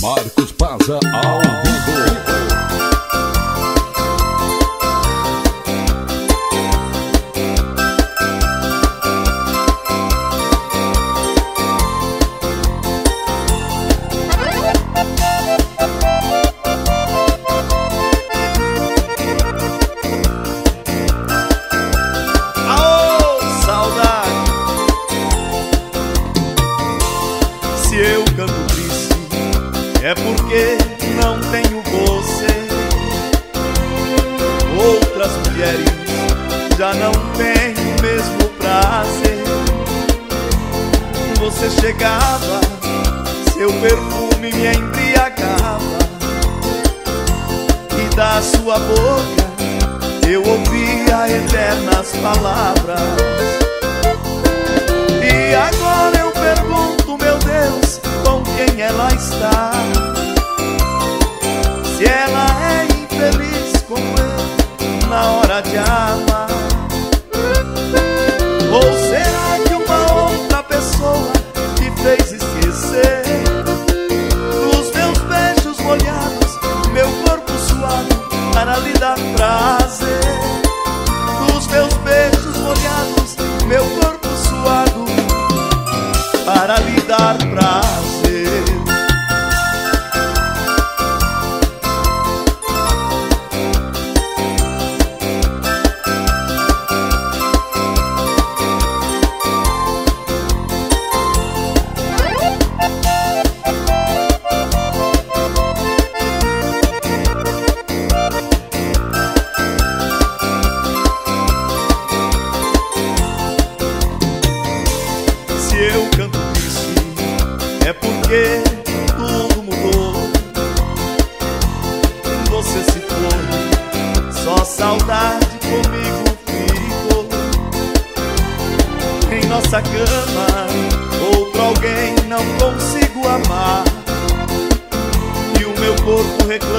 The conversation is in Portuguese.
Marcos Pasa ao vivo. Se eu canto triste, é porque não tenho você. Outras mulheres já não têm o mesmo prazer. Você chegava, seu perfume me embriagava, e da sua boca eu ouvia eternas palavras. E agora eu pergunto, meu Deus, com quem ela está? Se ela é infeliz como eu na hora de amar, ou será que uma outra pessoa te fez esquecer dos meus beijos molhados, meu corpo suado para lhe dar prazer? Dos meus beijos molhados, meu corpo suado para lhe dar prazer. Se eu canto triste, é porque tudo mudou. Você se foi, só saudade comigo ficou. Em nossa cama, outro alguém não consigo amar, e o meu corpo reclama